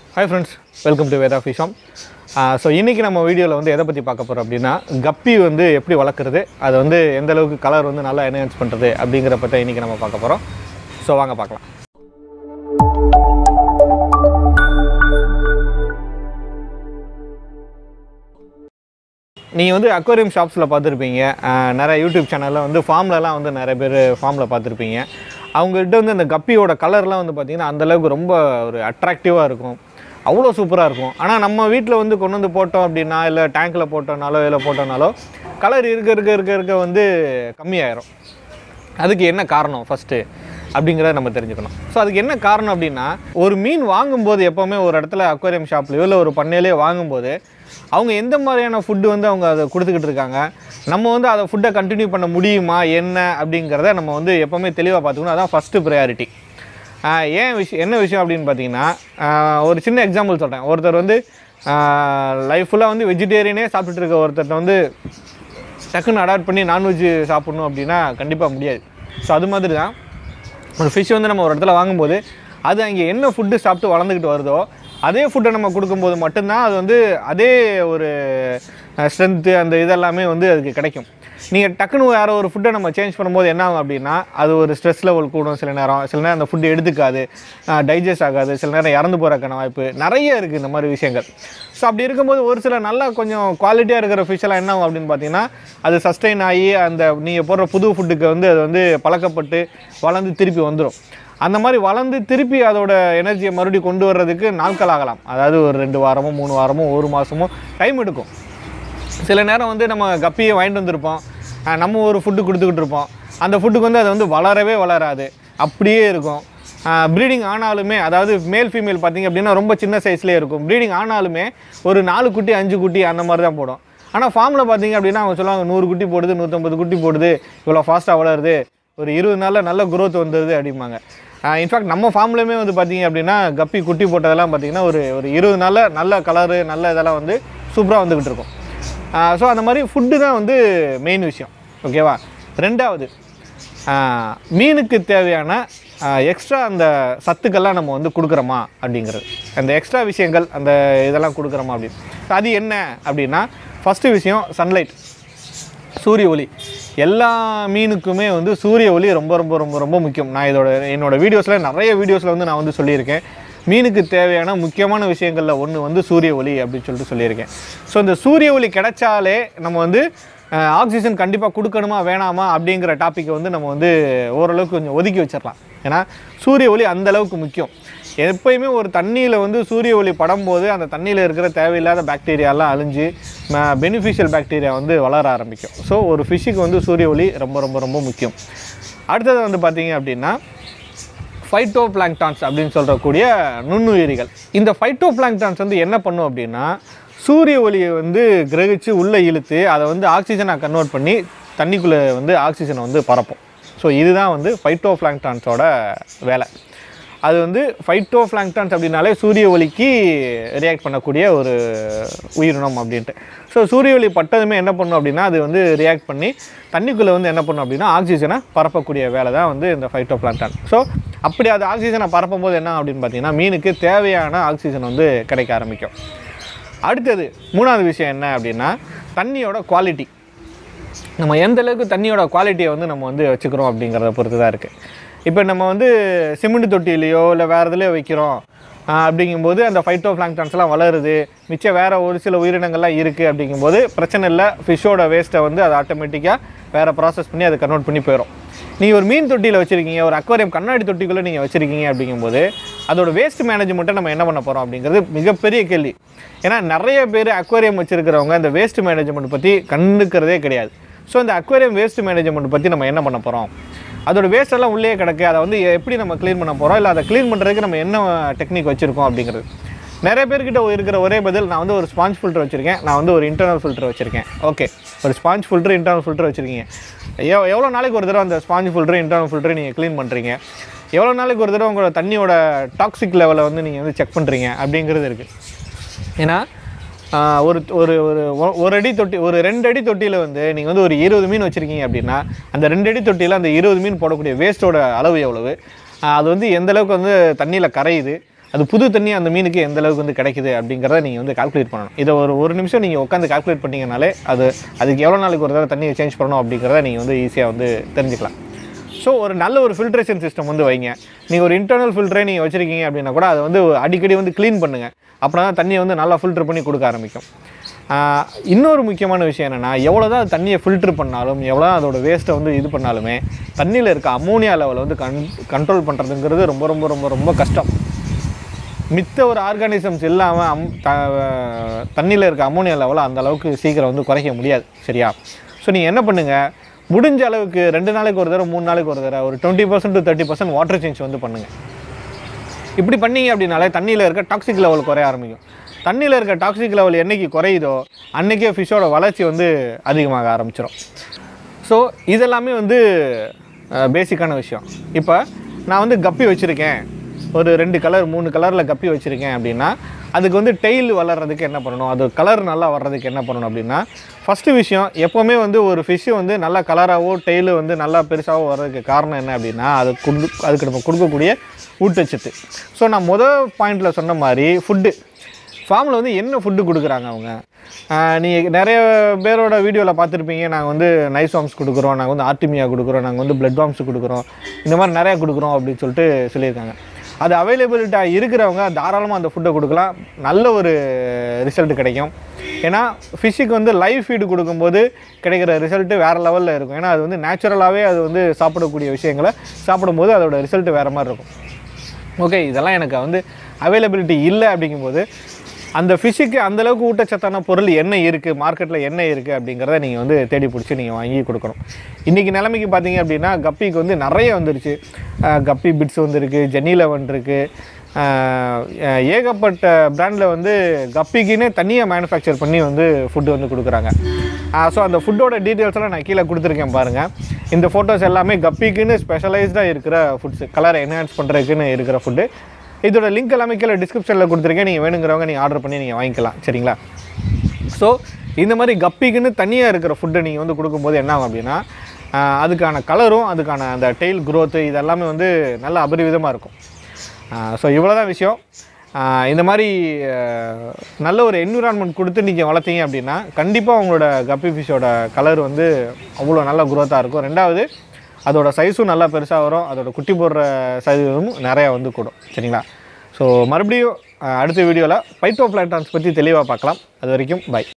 Hi friends, welcome to Veda Fish Farm. So இன்னைக்கு நம்ம வீடியோல வந்து எதை பத்தி பார்க்க போறோம் அப்படினா கப்பி வந்து எப்படி வளர்க்கிறது அது வந்து எந்த அளவுக்கு கலர் வந்து நல்லா என்ஹான்ஸ் பண்றது அப்படிங்கற பத்தி இன்னைக்கு நம்ம பார்க்க போறோம். சோ வாங்க பார்க்கலாம். நீங்க வந்து அக்வாரியம் ஷாப்ஸ்ல பார்த்திருப்பீங்க. நிறைய யூடியூப் சேனல்ல வந்து ஃபார்ம்லலாம் வந்து நிறைய பேர் ஃபார்ம்ல பார்த்திருப்பீங்க. அவங்க கிட்ட வந்து அந்த கப்பியோட கலர்லாம் வந்து பாத்தீங்கன்னா அந்த அளவுக்கு ரொம்ப ஒரு அட்ராக்டிவா இருக்கும். அவ்வளோ சூப்பராக இருக்கும். ஆனால் நம்ம வீட்டில் வந்து கொண்டு வந்து போட்டோம் அப்படின்னா இல்லை டேங்க்கில் போட்டோனாலோ இல்லை போட்டோனாலோ கலர் இருக்க வந்து கம்மியாயிரும். அதுக்கு என்ன காரணம் ஃபஸ்ட்டு அப்படிங்கிறத நம்ம தெரிஞ்சுக்கணும். ஸோ அதுக்கு என்ன காரணம் அப்படின்னா ஒரு மீன் வாங்கும்போது எப்போவுமே ஒரு இடத்துல அக்வாரியம் ஷாப்லையோ இல்லை ஒரு பண்ணையிலையோ வாங்கும்போது அவங்க எந்த மாதிரியான ஃபுட்டு வந்து அவங்க அதை கொடுத்துக்கிட்டு இருக்காங்க, நம்ம வந்து அதை ஃபுட்டை கண்டினியூ பண்ண முடியுமா என்ன அப்படிங்கிறத நம்ம வந்து எப்போவுமே தெளிவாக பார்த்துக்கணும். அதான் ஃபஸ்ட்டு ப்ரையாரிட்டி. என்ன விஷயம் அப்படின்னு பார்த்தீங்கன்னா ஒரு சின்ன எக்ஸாம்பிள் சொல்கிறேன். ஒருத்தர் வந்து லைஃப் ஃபுல்லாக வந்து வெஜிடேரியனே சாப்பிட்டுட்டு இருக்க ஒருத்தர் வந்து டக்குன்னு அடாப்ட் பண்ணி நான்வெஜ் சாப்பிட்ணும் அப்படின்னா கண்டிப்பாக முடியாது. ஸோ அது மாதிரி தான் ஒரு ஃபிஷ் வந்து நம்ம ஒரு இடத்துல வாங்கும்போது அது அங்கே என்ன ஃபுட்டு சாப்பிட்டு வளர்ந்துக்கிட்டு வருதோ அதே ஃபுட்டை நம்ம கொடுக்கும்போது மட்டும்தான் அது வந்து அதே ஒரு ஸ்ட்ரென்த்து அந்த இதெல்லாமே வந்து அதுக்கு கிடைக்கும். நீங்கள் டக்குன்னு வேறு ஒரு ஃபுட்டை நம்ம சேஞ்ச் பண்ணும்போது என்ன ஆகும் அப்படின்னா அது ஒரு ஸ்ட்ரெஸ் லெவல் கூடும். சில நேரம் அந்த ஃபுட்டு எடுத்துக்காது, டைஜஸ்ட் ஆகாது, சில நேரம் இறந்து போகிறக்கான வாய்ப்பு நிறைய இருக்குது இந்த மாதிரி விஷயங்கள். ஸோ அப்படி இருக்கும்போது ஒரு சில நல்லா கொஞ்சம் குவாலிட்டியாக இருக்கிற ஃபிஷ்ஷெல்லாம் என்ன ஆகும் அப்படின்னு பார்த்தீங்கன்னா அது சஸ்டெயின் ஆகி அந்த நீங்கள் போடுற புது ஃபுட்டுக்கு வந்து அது வந்து பழக்கப்பட்டு வளர்ந்து திருப்பி வந்துடும். அந்த மாதிரி வளர்ந்து திருப்பி அதோட எனர்ஜியை மறுபடியும் கொண்டு வர்றதுக்கு நாட்கள் ஆகலாம். அதாவது ஒரு 2 வாரமோ 3 வாரமோ 1 மாதமோ டைம் எடுக்கும். சில நேரம் வந்து நம்ம கப்பியை வாங்கிட்டு வந்திருப்போம், நம்ம ஒரு ஃபுட்டு கொடுத்துக்கிட்டு இருப்போம், அந்த ஃபுட்டுக்கு வந்து அது வந்து வளரவே வளராது, அப்படியே இருக்கும். ப்ரீடிங் ஆனாலுமே அதாவது மேல் ஃபீமேல் பார்த்திங்க அப்படின்னா ரொம்ப சின்ன சைஸ்லேயே இருக்கும். ப்ரீடிங் ஆனாலுமே ஒரு 4 குட்டி 5 குட்டி அந்த மாதிரி தான் போடும். ஆனால் ஃபார்மில் பார்த்திங்க அப்படின்னா அவங்க சொல்லுவாங்க 100 குட்டி போடுது, 150 குட்டி போடுது, இவ்வளோ ஃபாஸ்ட்டாக வளருது, ஒரு 20 நாளில் நல்ல குரோத் வந்தது அப்படிம்பாங்க. இன்ஃபேக்ட் நம்ம ஃபார்ம்லேயுமே வந்து பார்த்திங்க அப்படின்னா கப்பி குட்டி போட்டதெல்லாம் பார்த்திங்கன்னா ஒரு 20 நாளில் நல்ல கலரு நல்ல இதெல்லாம் வந்து சூப்பராக வந்துக்கிட்டு இருக்கும். ஸோ அந்த மாதிரி ஃபுட்டு தான் வந்து மெயின் விஷயம். ஓகேவா? ரெண்டாவது மீனுக்கு தேவையான எக்ஸ்ட்ரா அந்த சத்துக்கள்லாம் நம்ம வந்து கொடுக்குறோமா அப்படிங்கிறது, அந்த எக்ஸ்ட்ரா விஷயங்கள் அந்த இதெல்லாம் கொடுக்குறோமா அப்படின்னு. அது என்ன அப்படின்னா ஃபஸ்ட்டு விஷயம் சன்லைட், சூரிய ஒளி. எல்லா மீனுக்குமே வந்து சூரிய ஒளி ரொம்ப ரொம்ப ரொம்ப ரொம்ப முக்கியம். நான் என்னோடய வீடியோஸில் நிறைய வீடியோஸில் வந்து நான் வந்து சொல்லியிருக்கேன். மீனுக்கு தேவையான முக்கியமான விஷயங்களில் ஒன்று வந்து சூரிய ஒளி அப்படின்னு சொல்லிட்டு சொல்லியிருக்கேன். ஸோ இந்த சூரிய ஒளி கிடைச்சாலே நம்ம வந்து ஆக்சிஜன் கண்டிப்பாக கொடுக்கணுமா வேணாமா அப்படிங்கிற டாப்பிக்கை வந்து நம்ம வந்து ஓரளவுக்கு கொஞ்சம் ஒதுக்கி வச்சிடலாம். ஏன்னா சூரிய ஒளி அந்தளவுக்கு முக்கியம். எப்போயுமே ஒரு தண்ணியில் வந்து சூரிய ஒளி படும்போது அந்த தண்ணியில் இருக்கிற தேவையில்லாத பாக்டீரியாலாம் அழிஞ்சு பெனிஃபிஷியல் பாக்டீரியா வந்து வளர ஆரம்பிக்கும். ஸோ ஒரு ஃபிஷ்ஷுக்கு வந்து சூரிய ஒளி ரொம்ப ரொம்ப ரொம்ப முக்கியம். அடுத்தது வந்து பார்த்திங்க அப்படின்னா ஃபைட்டோ பிளாங்க்டான்ஸ் அப்படின்னு சொல்கிறக்கூடிய நுண்ணுயிரிகள். இந்த ஃபைட்டோ பிளாங்க்டான்ஸ் வந்து என்ன பண்ணும் அப்படின்னா சூரிய ஒளியை வந்து கிரகிச்சு உள்ளே இழுத்து அதை வந்து ஆக்சிஜனாக கன்வெர்ட் பண்ணி தண்ணிக்குள்ளே வந்து ஆக்சிஜனை வந்து பரப்போம். ஸோ இதுதான் வந்து ஃபைட்டோ பிளாங்க்டான்ஸோட வேலை. அது வந்து ஃபைட்டோ பிளாங்க்டான்ஸ் அப்படின்னாலே சூரிய ஒளிக்கு ரியாக்ட் பண்ணக்கூடிய ஒரு உயிரினம் அப்படின்ட்டு. ஸோ சூரிய ஒளி பட்டதுமே என்ன பண்ணும் அப்படின்னா அது வந்து ரியாக்ட் பண்ணி தண்ணிக்குள்ளே வந்து என்ன பண்ணும் அப்படின்னா ஆக்சிஜனை பரப்பக்கூடிய வேலை தான் வந்து இந்த ஃபைட்டோ பிளாங்க்டான். ஸோ அப்படி அது ஆக்சிஜனை பரப்பும் போது என்ன அப்படின்னு பார்த்தீங்கன்னா மீனுக்கு தேவையான ஆக்சிஜன் வந்து கிடைக்க ஆரம்பிக்கும். அடுத்தது 3வது விஷயம் என்ன அப்படின்னா தண்ணியோட குவாலிட்டி. நம்ம எந்த அளவுக்கு தண்ணியோட குவாலிட்டியை வந்து நம்ம வந்து வச்சுக்கிறோம் அப்படிங்கிறத பொறுத்து தான் இருக்குது. இப்போ நம்ம வந்து சிமெண்ட் தொட்டிலையோ இல்லை வேறு இதுலையோ வைக்கிறோம் அப்படிங்கும்போது அந்த ஃபைட்டோ பிளாங்க்டான்ஸ்லாம் வளருது, மிச்சம் வேறு ஒரு சில உயிரினங்கள்லாம் இருக்குது அப்படிங்கும்போது பிரச்சனை இல்லை. ஃபிஷ்ஷோட வேஸ்ட்டை வந்து அதை ஆட்டோமேட்டிக்காக வேறு ப்ராசஸ் பண்ணி அதை கன்வெர்ட் பண்ணி போயிடும். நீங்கள் ஒரு மீன் தொட்டியில் வச்சுருக்கீங்க, ஒரு அக்வாரியம் கண்ணாடி தொட்டிக்குள்ளே நீங்கள் வச்சுருக்கீங்க அப்படிங்கும்போது அதோட வேஸ்ட் மேனேஜ்மெண்ட்டை நம்ம என்ன பண்ண போகிறோம் அப்படிங்கிறது மிகப்பெரிய கேள்வி. ஏன்னா நிறைய பேர் அக்வாரியம் வச்சுருக்கிறவங்க இந்த வேஸ்ட் மேனேஜ்மெண்ட் பற்றி கண்டுக்கிறதே கிடையாது. ஸோ இந்த அக்வாரியம் வேஸ்ட் மேனேஜ்மெண்ட் பற்றி நம்ம என்ன பண்ண போகிறோம், அதோட வேஸ்ட்டெல்லாம் உள்ளே கிடக்கு, அதை வந்து எப்படி நம்ம க்ளீன் பண்ண போகிறோம், இல்லை அதை க்ளீன் பண்ணுறதுக்கு நம்ம என்ன டெக்னிக் வச்சுருக்கோம் அப்படிங்கிறது. நிறைய பேர்கிட்ட இருக்கிற ஒரே பதில் நான் வந்து ஒரு ஸ்பாஞ்ச் ஃபில்டர் வச்சுருக்கேன், நான் வந்து ஒரு இன்டர்னல் ஃபில்டர் வச்சுருக்கேன். ஓகே, ஒரு ஸ்பாஞ்ச் ஃபில்டர் இன்டர்னல் ஃபில்டர் வச்சுருக்கீங்க. எவ்வளோ நாளைக்கு ஒரு தடவை அந்த ஸ்பாஞ்ச் ஃபில்டர் இன்டர்னல் ஃபில்டரை நீங்கள் க்ளீன் பண்ணுறீங்க, எவ்வளோ நாளைக்கு ஒரு தடவை உங்களோட தண்ணியோட டாக்ஸிக் லெவலை வந்து நீங்கள் வந்து செக் பண்ணுறீங்க அப்படிங்கிறது இருக்குது. ஏன்னா ஒரு அடி தொட்டி, ஒரு 2 அடி தொட்டியில் வந்து நீங்கள் வந்து ஒரு 20 மீன் வச்சுருக்கீங்க அப்படின்னா அந்த 2 அடி தொட்டியில் அந்த 20 மீன் போடக்கூடிய வேஸ்ட்டோட அளவு எவ்வளவு, அது வந்து எந்தளவுக்கு வந்து தண்ணியில் கரையுது, அது புது தண்ணி அந்த மீனுக்கு எந்த அளவுக்கு வந்து கிடைக்குது அப்படிங்கிறத நீங்கள் வந்து கால்குலேட் பண்ணணும். இதை ஒரு நிமிஷம் நீங்கள் உட்காந்து கால்குலேட் பண்ணிங்கனாலே அதுக்கு எவ்வளோ நாளைக்கு ஒரு தடவை தண்ணியை சேஞ்ச் பண்ணணும் அப்படிங்கிறத நீங்கள் வந்து ஈஸியாக வந்து தெரிஞ்சுக்கலாம். ஸோ ஒரு நல்ல ஒரு ஃபில்ட்ரேஷன் சிஸ்டம் வந்து வைங்க. நீங்கள் ஒரு இன்டர்னல் ஃபில்டரே நீங்கள் வச்சுருக்கீங்க அப்படின்னா கூட அதை வந்து அடிக்கடி வந்து க்ளீன் பண்ணுங்கள். அப்படின்னா தான் தண்ணியை வந்து நல்லா ஃபில்ட்ரு பண்ணி கொடுக்க ஆரம்பிக்கும். இன்னொரு முக்கியமான விஷயம் என்னென்னா, எவ்வளோ தான் தண்ணியை ஃபில்ட்ரு பண்ணாலும், எவ்வளோ தான் அதோட வேஸ்ட்டை வந்து இது பண்ணாலுமே தண்ணியில் இருக்க அமோனியா லெவலை வந்து கண்ட்ரோல் பண்ணுறதுங்கிறது ரொம்ப ரொம்ப ரொம்ப ரொம்ப கஷ்டம். மித்த ஒரு ஆர்கானிசம்ஸ் இல்லாமல் தண்ணியில் இருக்க அமோனியா லெவலை அந்த அளவுக்கு சீக்கிரம் வந்து குறைக்க முடியாது. சரியா? ஸோ நீங்கள் என்ன பண்ணுங்கள், முடிஞ்ச அளவுக்கு 2 நாளைக்கு ஒரு தடவை 3 நாளைக்கு ஒரு தடவை ஒரு 20% to 30% வாட்டர் சேஞ்ச் வந்து பண்ணுங்கள். இப்படி பண்ணீங்க அப்படின்னாலே தண்ணியில் இருக்க டாக்ஸிக் லெவல் குறைய ஆரம்பிக்கும். தண்ணியில் இருக்க டாக்ஸிக் லெவல் என்றைக்கு குறையுதோ அன்றைக்கே ஃபிஷ்ஷோட வளர்ச்சி வந்து அதிகமாக ஆரம்பிச்சிடும். ஸோ இதெல்லாமே வந்து பேசிக்கான விஷயம். இப்போ நான் வந்து கப்பி வச்சுருக்கேன், ஒரு 2 கலர் 3 கலரில் கப்பி வச்சுருக்கேன் அப்படின்னா அதுக்கு வந்து டெய்ல் வளர்கிறதுக்கு என்ன பண்ணணும், அது கலர் நல்லா வர்றதுக்கு என்ன பண்ணணும் அப்படின்னா, ஃபஸ்ட்டு விஷயம் எப்போவுமே வந்து ஒரு ஃபிஷ்ஷு வந்து நல்லா கலராகவோ டெய்லு வந்து நல்லா பெருசாகவோ வர்றதுக்கு காரணம் என்ன அப்படின்னா அதுக்கு நம்ம கொடுக்கக்கூடிய ஊட்டச்சத்து. ஸோ நான் பாயிண்டில் சொன்ன மாதிரி ஃபுட்டு, ஃபார்மில் வந்து என்ன ஃபுட்டு கொடுக்குறாங்க அவங்க. நீங்கள் நிறைய பேரோட வீடியோவில் பார்த்துருப்பீங்க, நாங்கள் வந்து நைஸ் வார்ம்ஸ் கொடுக்குறோம், நாங்கள் வந்து ஆர்டிமியா கொடுக்குறோம், நாங்கள் வந்து பிளட் வார்ம்ஸ் கொடுக்குறோம், இந்த மாதிரி நிறையா கொடுக்குறோம் அப்படின்னு சொல்லிட்டு சொல்லியிருக்காங்க. அது அவைலபிலிட்டாக இருக்கிறவங்க தாராளமாக அந்த ஃபுட்டை கொடுக்கலாம், நல்ல ஒரு ரிசல்ட் கிடைக்கும். ஏன்னா ஃபிஷ்ஷுக்கு வந்து லைவ் ஃபீடு கொடுக்கும்போது கிடைக்கிற ரிசல்ட்டு வேறு லெவலில் இருக்கும். ஏன்னா அது வந்து நேச்சுரலாகவே அது வந்து சாப்பிடக்கூடிய விஷயங்களை சாப்பிடும்போது அதோட ரிசல்ட்டு வேறு மாதிரி இருக்கும். ஓகே, இதெல்லாம் எனக்கு வந்து அவைலபிலிட்டி இல்லை அப்படிங்கும்போது அந்த ஃபிஷ்ஷுக்கு அந்தளவுக்கு ஊட்டச்சத்தான பொருள் என்ன இருக்குது, மார்க்கெட்டில் என்ன இருக்குது அப்படிங்கிறத நீங்கள் வந்து தேடி பிடிச்சி நீங்கள் வாங்கி கொடுக்கணும். இன்றைக்கி நிலைமைக்கு பார்த்தீங்க அப்படின்னா கப்பிக்கு வந்து நிறைய வந்துருச்சு. கப்பி பிட்ஸ் வந்துருக்கு, ஜெனி11 இருக்குது, ஏகப்பட்ட பிராண்டில் வந்து கப்பிக்குன்னே தனியாக மேனுஃபேக்சர் பண்ணி வந்து ஃபுட்டு வந்து கொடுக்குறாங்க. ஸோ அந்த ஃபுட்டோட டீட்டெயில்ஸ்லாம் நான் கீழே கொடுத்துருக்கேன் பாருங்கள். இந்த ஃபோட்டோஸ் எல்லாமே கப்பிக்குன்னு ஸ்பெஷலைஸ்டாக இருக்கிற ஃபுட்ஸு, கலரை என்ஹான்ஸ் பண்ணுறதுக்குன்னு இருக்கிற ஃபுட்டு. இதோட லிங்க் எல்லாமே கீழே டிஸ்கிரிப்ஷனில் கொடுத்துருக்கேன், நீங்கள் வேணுங்கிறவங்க நீங்கள் ஆர்டர் பண்ணி நீங்கள் வாங்கிக்கலாம். சரிங்களா? ஸோ இந்த மாதிரி கப்பிக்குன்னு தனியாக இருக்கிற ஃபுட்டை நீங்கள் வந்து கொடுக்கும்போது என்ன ஆகும் அப்படின்னா அதுக்கான கலரும் அதுக்கான அந்த டெய்ல் க்ரோத்து இதெல்லாமே வந்து நல்ல அபரிவிதமாக இருக்கும். ஸோ இவ்வளோ தான் விஷயம். இந்த மாதிரி நல்ல ஒரு என்விரான்மெண்ட் கொடுத்து நீங்கள் வளர்த்தீங்க அப்படின்னா கண்டிப்பாக உங்களோட கப்பி ஃபிஷ்ஷோட கலர் வந்து அவ்வளோ நல்ல க்ரோத்தாக இருக்கும். ரெண்டாவது அதோட சைஸும் நல்லா பெருசாக வரும், அதோட குட்டி போடுற சைஸும் நிறையா வந்து கூடும். சரிங்களா? ஸோ மறுபடியும் அடுத்த வீடியோவில் பைட்டோபிளாங்க்டான்ஸ் பற்றி தெளிவாக பார்க்கலாம். அது வரைக்கும் பை.